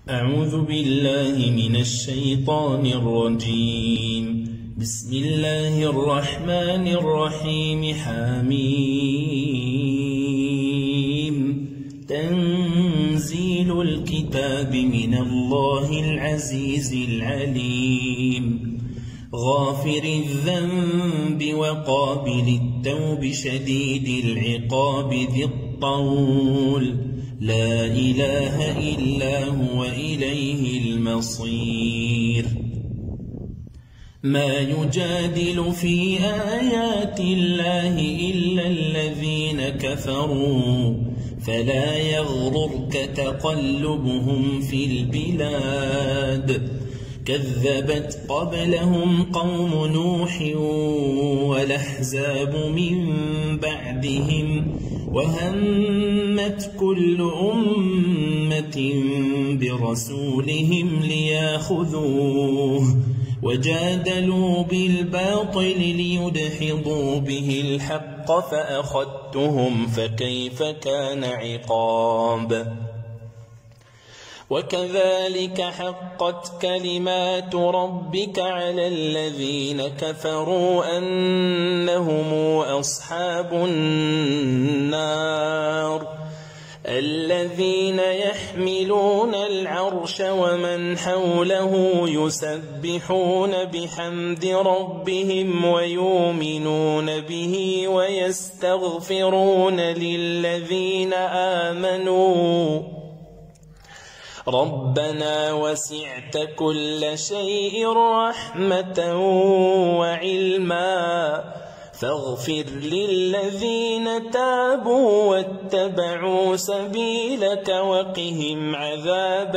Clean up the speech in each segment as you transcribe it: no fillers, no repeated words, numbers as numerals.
أعوذ بالله من الشيطان الرجيم. بسم الله الرحمن الرحيم. حميم. تنزيل الكتاب من الله العزيز العليم. غافر الذنب وقابل التوب شديد العقاب ذي الطول. لا إله إلا هو إليه المصير. ما يجادل في آيات الله إلا الذين كفروا فلا يغررك تقلبهم في البلاد. كذبت قبلهم قوم نوح والأحزاب من بعدهم وهمت كل أمة برسولهم ليأخذوه وجادلوا بالباطل ليدحضوا به الحق فأخذتهم فكيف كان عقاب. وكذلك حقت كلمات ربك على الذين كفروا أنهم أصحاب النار. الذين يحملون العرش ومن حوله يسبحون بحمد ربهم ويؤمنون به ويستغفرون للذين آمنوا ربنا وسعت كل شيء رحمة وعلما فاغفر للذين تابوا واتبعوا سبيلك وقهم عذاب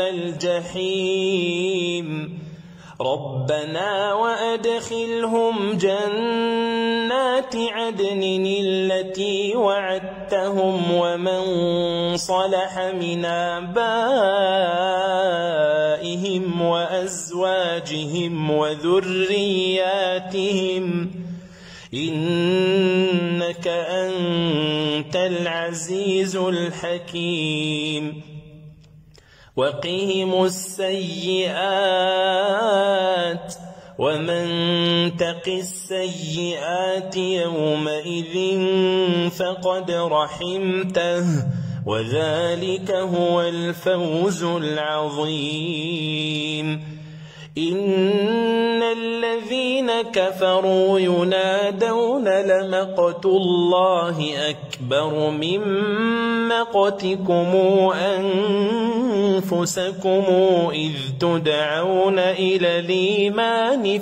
الجحيم. ربنا وأدخلهم جنات عدن التي وعدتهم ومن صلح من آبائهم وأزواجهم وذرياتهم إنك أنت العزيز الحكيم. وقهم السيئات ومن تق السيئات يومئذ فقد رحمته وذلك هو الفوز العظيم. إن الذين كفروا ينادون لمقت الله أكبر من مقتكم أنفسكم إذ تدعون إلى الإيمان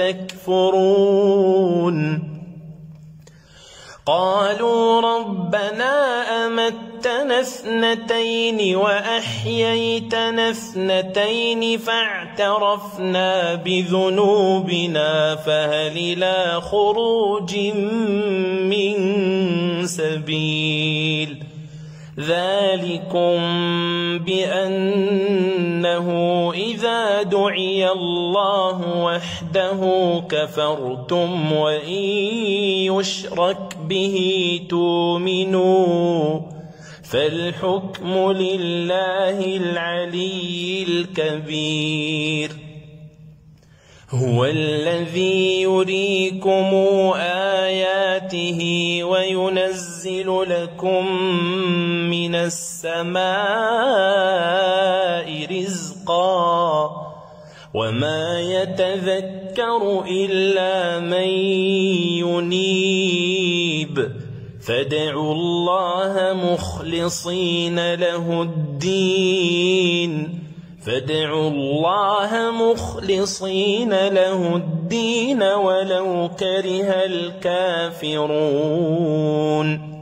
فتكفرون. قالوا ربنا أمتنا اثنتين وأحييتنا اثنتين فاعترفنا بذنوبنا فهل إلى خروج من سبيل. ذلكم بأنه إذا دعي الله وحده كفرتم وإن يشرك به تؤمنوا فالحكم لله العلي الكبير. هو الذي يريكم آياته وينزل لكم من السماء رزقا وما يتذكر إلا من ينيب فادعوا الله مخلصين له الدين ولو كره الكافرون.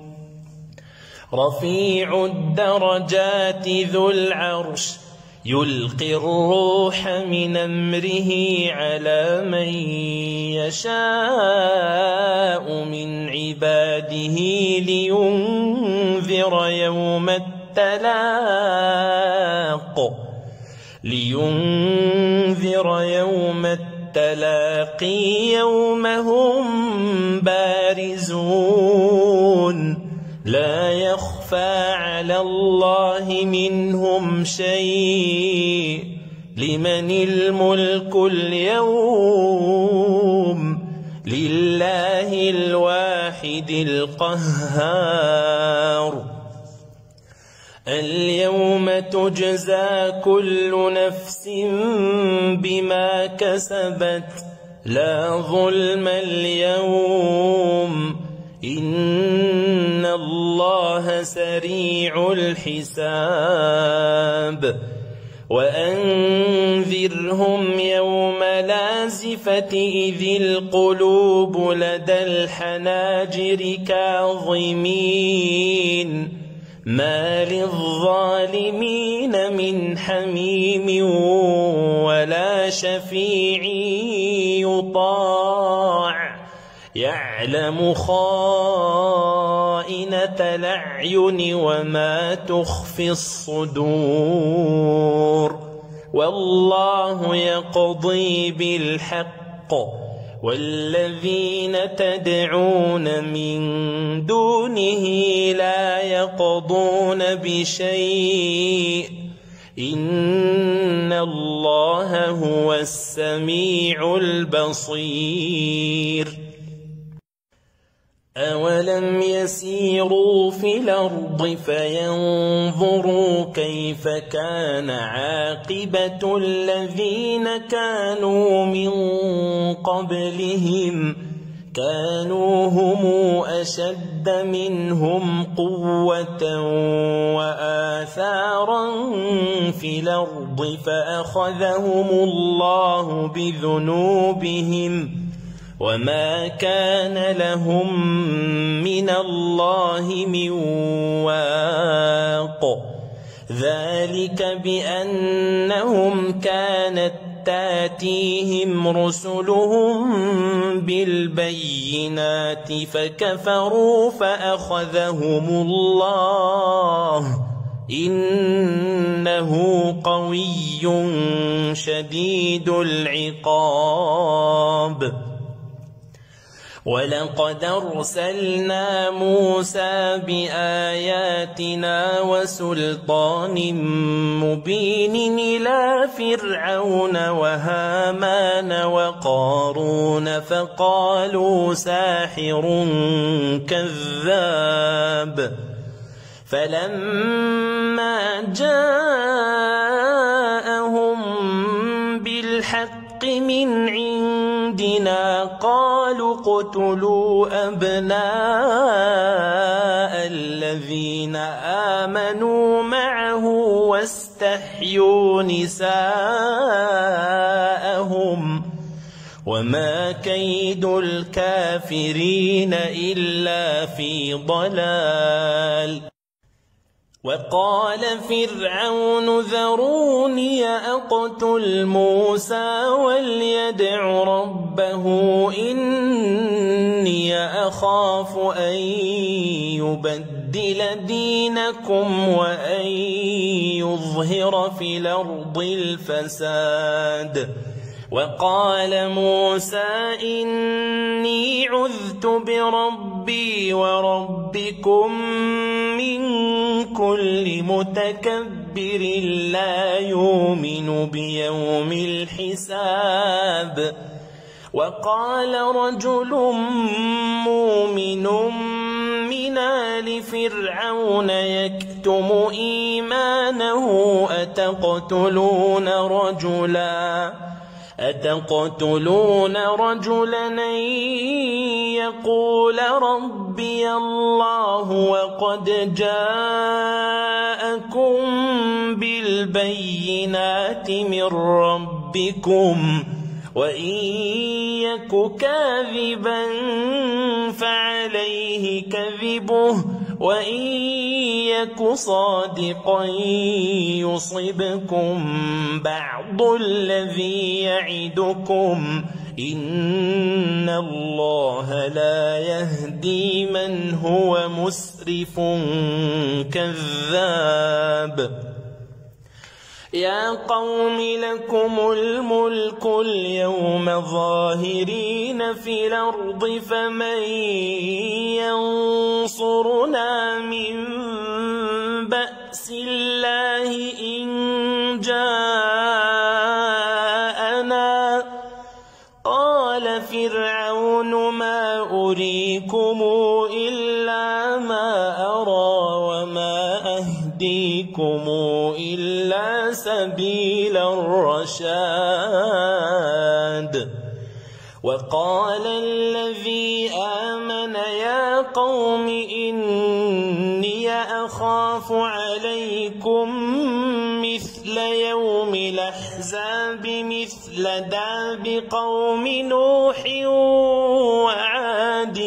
رفيع الدرجات ذو العرش يلقي الروح من أمره على من يشاء من عباده لينذر يوم التلاقي يوم هم بارزون لا يخفى يخفى على الله منهم شيء لمن الملك اليوم لله الواحد القهار اليوم تجزى كل نفس بما كسبت لا ظلم اليوم إن الله سريع الحساب وأنذرهم يوم لازفة إذ القلوب لدى الحناجر كاظمين ما للظالمين من حميم ولا شفيع يطاع يعلم خائنة الأعين وما تخفي الصدور والله يقضي بالحق والذين تدعون من دونه لا يقضون بشيء إن الله هو السميع البصير أولم يسيروا في الأرض فينظروا كيف كان عاقبة الذين كانوا من قبلهم كانوا هم أشد منهم قوة وآثارا في الأرض فأخذهم الله بذنوبهم وما كان لهم من الله من واق ذلك بأنهم كانت تاتيهم رسلهم بالبينات فكفروا فأخذهم الله إنه قوي شديد العقاب ولقد أرسلنا موسى بآياتنا وسلطان مبين إلى فرعون وهامان وقارون فقالوا ساحر كذاب فلما جاءهم بالحق من عندنا قالوا اقتلوا أبناء الذين آمنوا معه واستحيوا نساءهم وما كيد الكافرين إلا في ضلال وقال فرعون ذروني أقتل موسى وليدع ربه إني أخاف أن يبدل دينكم وأن يظهر في الأرض الفساد وقال موسى إني عذت بربي وربكم من كل متكبر لا يؤمن بيوم الحساب وقال رجل مؤمن من آل فرعون يكتم إيمانه أتقتلون رجلا أن يقول ربي الله وقد جاءكم بالبينات من ربكم وإن يك كاذبا فعليه كذبه وإن يك صادقا يصبكم بعض الذي يعدكم إن الله لا يهدي من هو مسرف كذاب يا قوم لكم الملك اليوم ظاهرين في الأرض فمن ينصرنا من جاءنا قال فرعون ما أريكم إلا ما أرى وما أهديكم إلا سبيل الرشاد وقال الذي آمن يا قوم إني أخاف عليكم مثل يوم الأحزاب مثل داب قوم نوح وعاد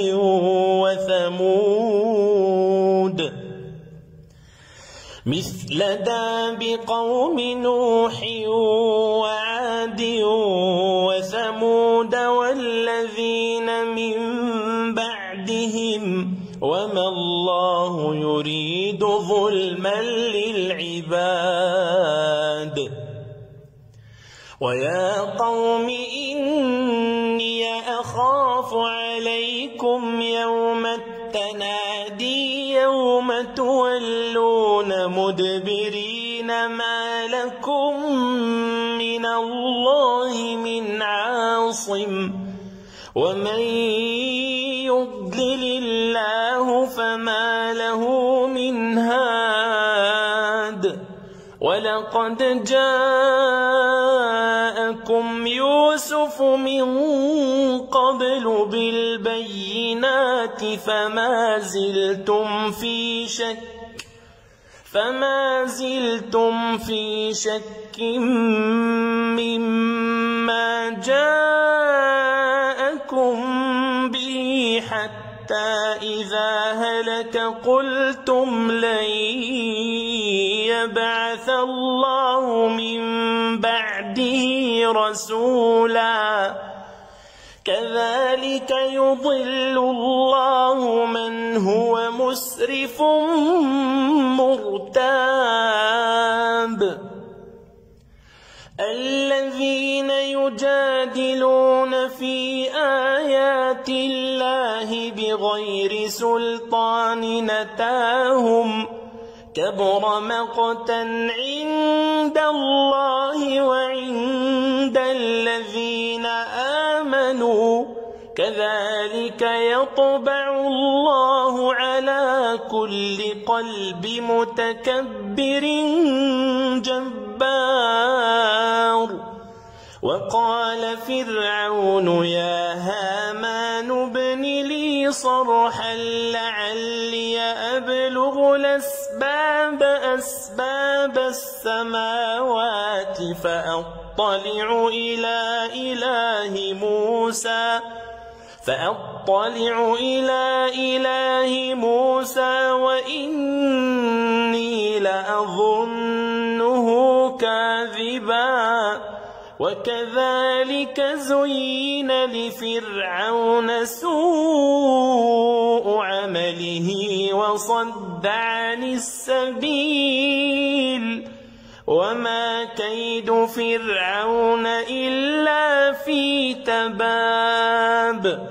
وثمود مثل داب قوم نوح وعاد وثمود والذين من بعدهم وما الله يريد ظلما للعباد ويا قوم إني أخاف عليكم يوم التنادي يوم تولون مدبرين ما لكم من الله من عاصم ومن يضلل الله فما له من هاد ولقد جاءكم يوسف من قبل بالبينات فما زلتم في شك مما جاءكم به حتى إذا هلك قلتم لن يبعث الله من بعده رسولا كذلك يضل الله من هو مسرف مرتاب الذين يجادلون في آيات الله بغير سلطان أتاهم كبر مقتا عند الله وعند الذين آمنوا كذلك يطبع الله على كل قلب متكبر جبار وقال فرعون يا هامان ابن لي صرحا لعلي أبلغ أسباب السماوات فأطلع إلى إله موسى وإني لأظنه كاذبا وكذلك زين لفرعون سوء عمله وصد عن السبيل وما كيد فرعون إلا في تباب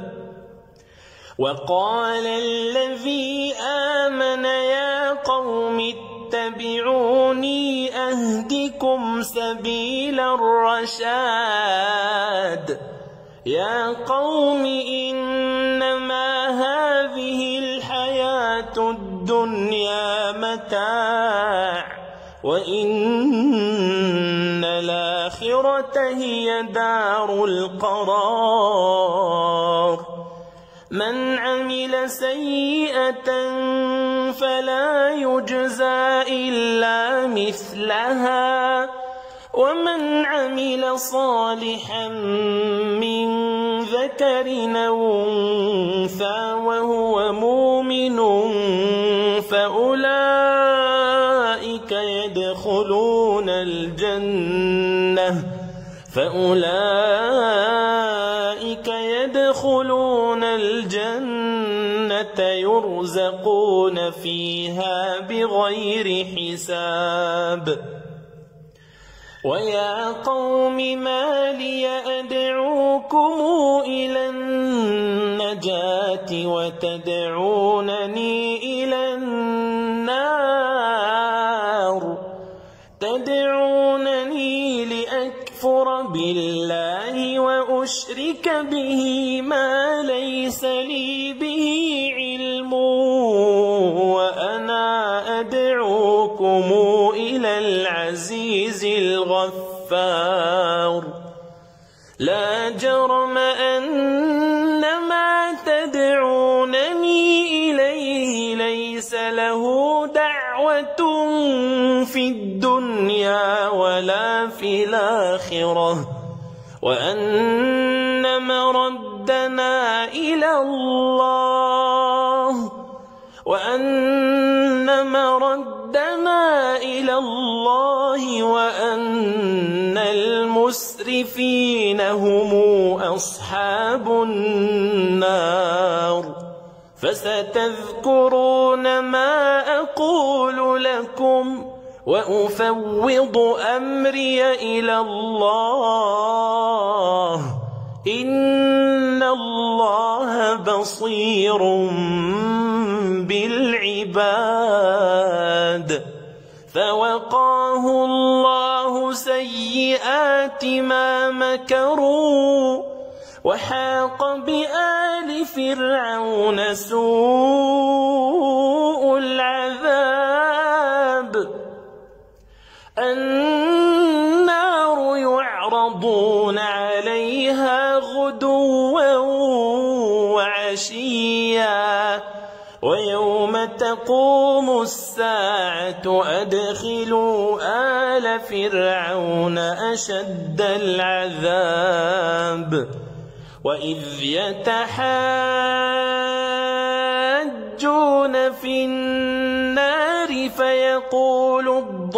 وقال الذي آمن يا قوم اتبعوني أهدكم سبيل الرشاد يا قوم إنما هذه الحياة الدنيا متاع وإن الآخرة هي دار القرار من عمل سيئة فلا يجزى إلا مثلها ومن عمل صالحا من ذكر أو أنثى وهو مؤمن فأولئك يدخلون الجنة يرزقون فيها بغير حساب ويا قوم ما لي أدعوكم إلى النجاة وتدعونني إلى النار تدعونني لأكفر بالله وأشرك به ما ليس لي به علم وأنا أدعوكم إلى العزيز الغفار لا جرم أن ما تدعونني إليه ليس له دعوة في الدنيا ولا في الآخرة وأن مردنا إلى الله وأن المسرفين هم أصحاب النار فستذكرون ما أقول لكم وأفوض أمري إلى الله إن الله بصير بالعباد فوقاه الله سيئات ما مكروا وحاق بآل فرعون سوء العذاب النار يعرضون عليها غدوا وعشيا ويوم تقوم الساعة أدخلوا آل فرعون أشد العذاب وإذ يتحاجون في النار فيقول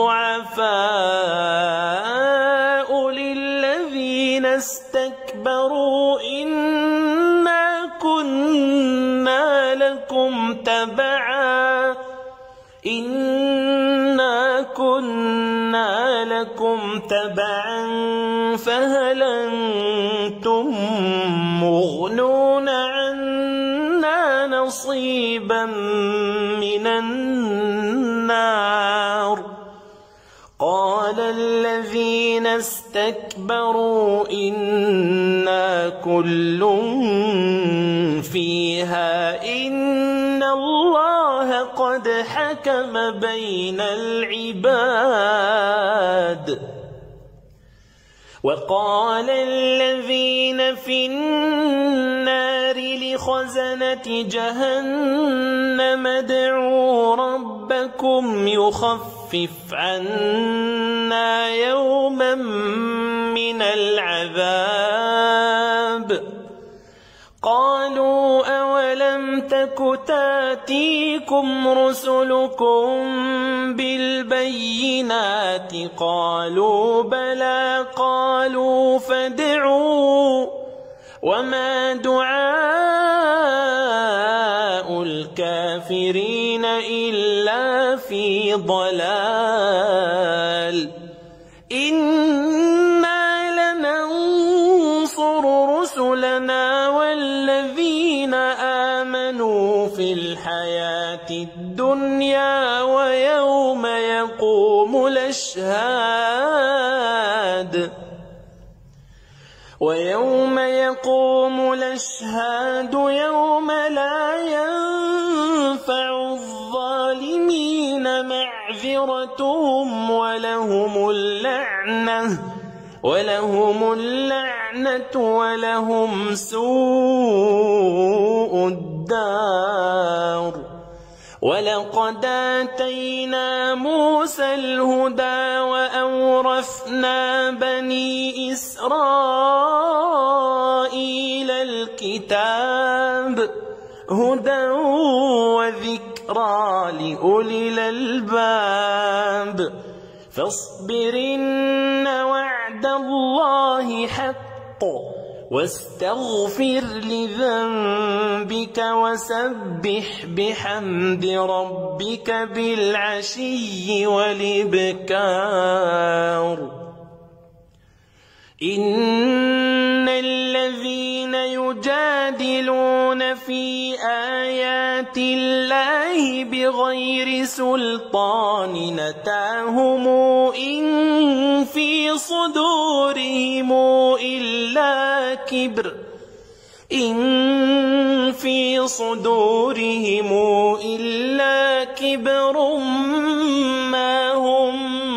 الضعفاء للذين استكبروا إنا كنا لكم تبعا فهل أنتم مغنون عنا نصيبا من النار قال الذين استكبروا إنا كل فيها إن الله قد حكم بين العباد وقال الذين في النار لخزنة جهنم ادعوا ربكم يخفف عنا يوما من العذاب قالوا أولم تك تاتيكم رسلكم بالبينات قالوا بلى قالوا فادعوا وما دعاء الكافرين إلا في ضلال إنا لننصر رسلنا والذين آمنوا في الحياة الدنيا ويوم يقوم الأشهاد يوم لا ينفع الظالمين معذرتهم ولهم اللعنة ولهم سوء الدار ولقد آتينا موسى الهدى وأورثنا بني إسرائيل الكتاب هدى وذكرى لأولي الألباب فاصبر إن وعد الله حق واستغفر لذنبك وسبح بحمد ربك بالعشي والإبكار إن الذين يجادلون في آيات الله بغير سلطان أتاهم إن في صدورهم إلا كبر ما هم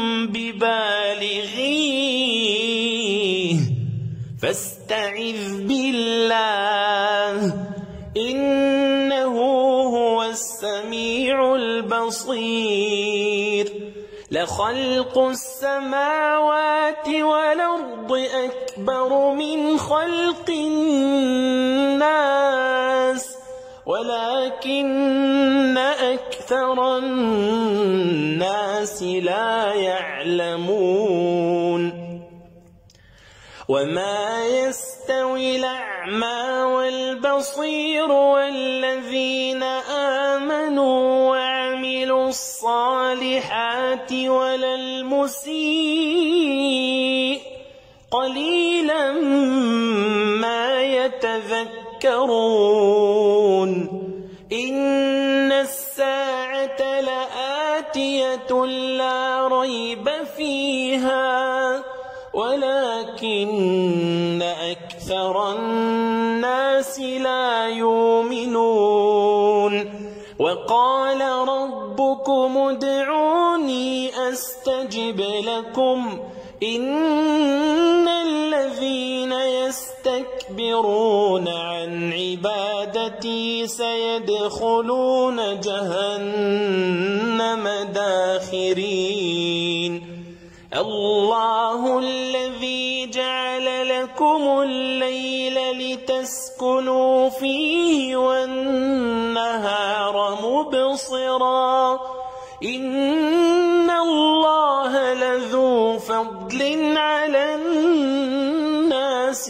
ببالغيه فاستعذ بالله إنه هو السميع البصير لخلق السماوات والأرض أكبر من خلق الناس ولكن أكثر الناس لا يعلمون وما يستوي الأعمى والبصير والذين آمنوا وعملوا الصالحات ولا المسيء قليلا ما يتذكرون إن الساعة لآتية لا ريب فيها ولكن أكثر الناس لا يؤمنون وقال ربكم ادعوني أستجب لكم إن الذين يستكبرون عن عبادتي سيدخلون جهنم داخرين الله الذي جعل لكم الليل لتسكنوا فيه والنهار مبصرا إن الله لذو فضل على الناس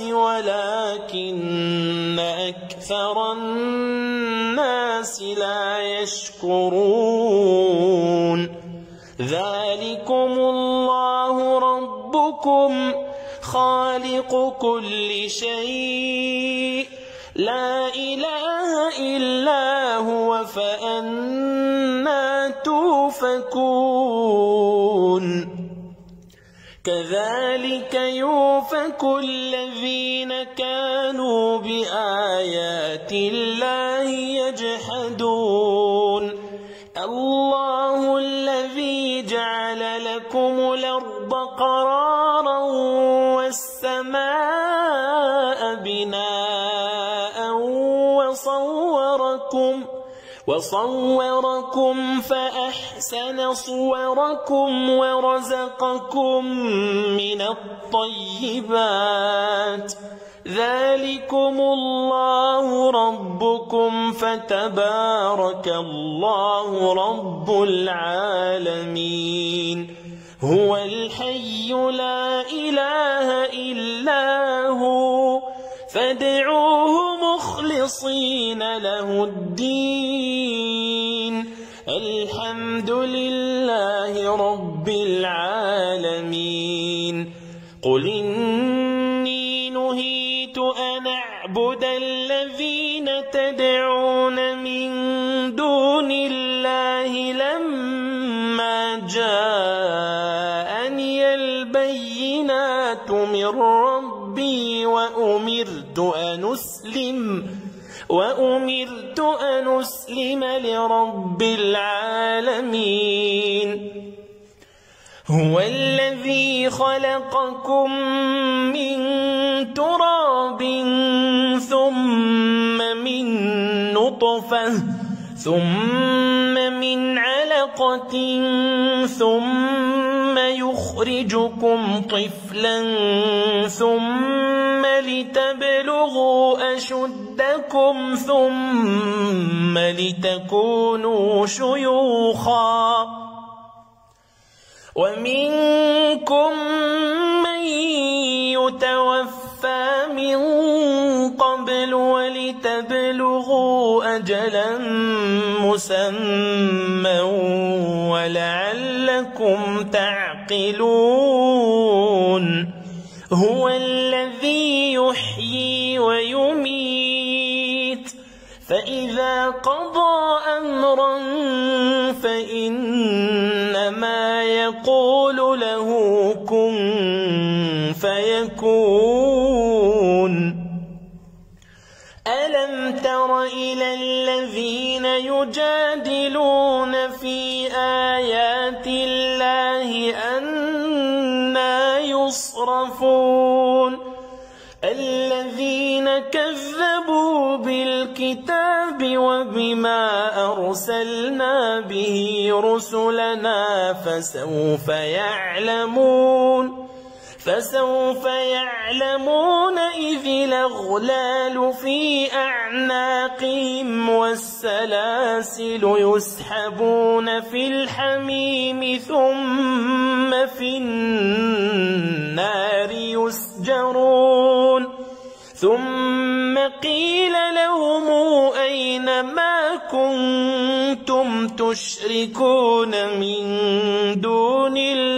ولكن أكثر الناس لا يشكرون ذلكم الله ربكم خالق كل شيء لا إله إلا هو فأنى توفكون كذلك يؤفك الذين كانوا بآيات الله يجحدون الله الذي جعل لكم الأرض قرارا والسماء بناء وصوركم فأحسن صوركم ورزقكم من الطيبات ذلكم الله ربكم فتبارك الله رب العالمين هو الحي لا إله إلا هو فادعوه مخلصين له الدين الحمد لله رب العالمين قل إني نهيت أن أعبد الذين تدعون من دون الله لما جاءني البينات من ربي وأمرت أن أسلم لرب العالمين هو الذي خلقكم من تراب ثم من نطفة ثم من علقة ثم يخرجكم طفلا ثم لتبلغوا أشدكم ثم لتكونوا شيوخا ومنكم من يتوفى من قبل ولتبلغوا أجلا مسمى ولعلكم تعقلون هو الذي يحيي ويميت فإذا قضى أمرا فيكون. ألم تر إلى الذين يجادلون في آيات الله أنى يصرفون الذين كذبوا بالكتاب وبما أرسلنا به رسلنا فسوف يعلمون إذ الأغلال في أعناقهم والسلاسل يسحبون في الحميم ثم في النار يسجرون ثم قيل لهم أين ما كنتم تشركون من دون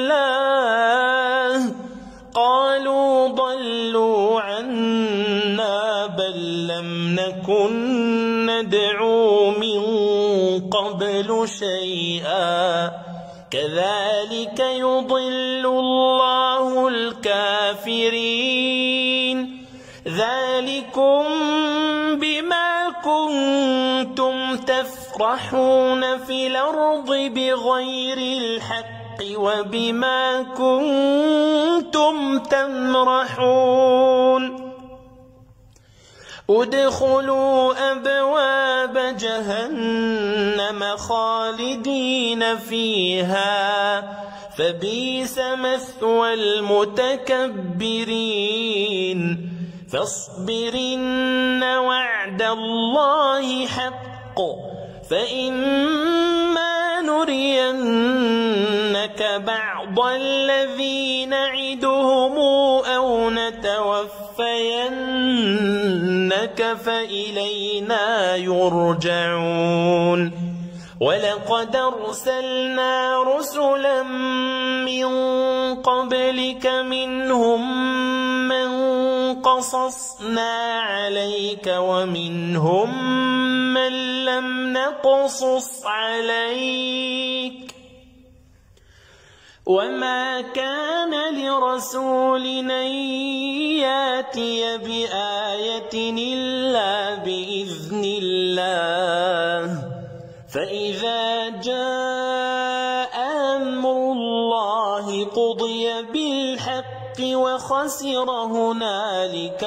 الله قالوا ضلوا عنا بل لم نكن ندعو من قبل شيئا كذلك يضل الله الكافرين ذلكم بما كنتم تفرحون في الأرض بغير الحق وبما كنتم تمرحون ادخلوا أبواب جهنم خالدين فيها فبئس مثوى المتكبرين فاصبر إن وعد الله حق فإما نرينك بعض الذي نعدهم أو نتوفينك فإلينا يرجعون ولقد أرسلنا رسلا من قبلك منهم من قصصنا عليك ومنهم من لم نقصص عليك وما كان لرسول أن يأتي بآية إلا بإذن الله فإذا جاء أمر الله قضي بالحق وخسر هنالك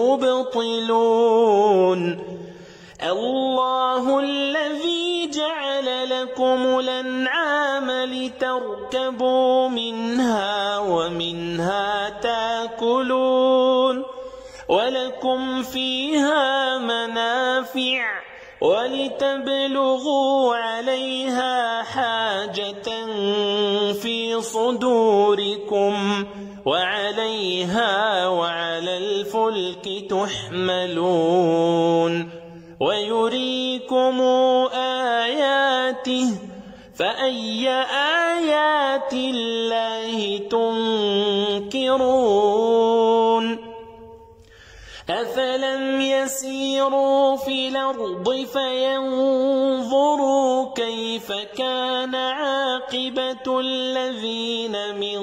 المبطلون الله الذي جعل لكم الأنعام لتركبوا منها ومنها تاكلون ولكم فيها منافع ولتبلغوا عليها حاجة في صدوركم وعليها وعلى الفلك تحملون ويريكم آياته فأي آيات الله تنكرون أفلم يسيروا في الأرض فينظروا كيف كان عاقبة الذين من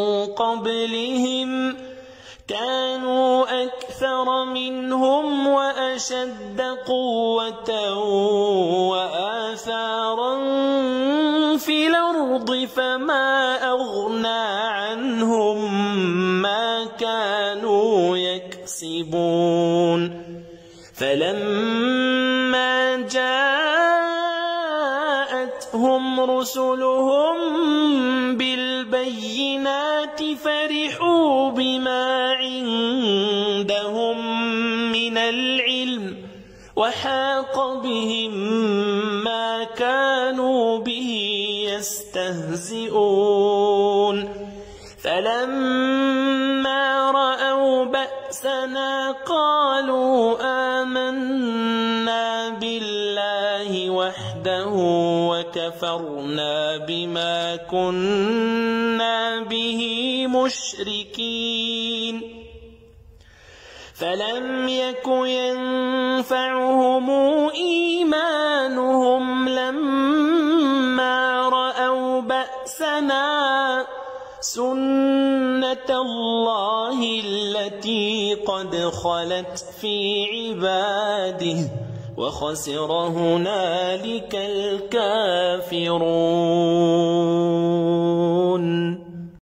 قبلهم كانوا أكثر منهم وأشد قوة وآثارا في الأرض فما أغنى عنهم ما كانوا يكسبون فلما جاءتهم رسلهم بالبينات فرحوا بما عندهم من العلم وحاق بهم ما كانوا به يستهزئون فلما رأوا بأسنا قالوا آمنا بالله وحده وكفرنا بما كنا به مشركين فلم يك ينفعهم إيمانهم لما رأوا بأسنا سنة سنة الله التي قد خلت في عباده وخسر هنالك الكافرون.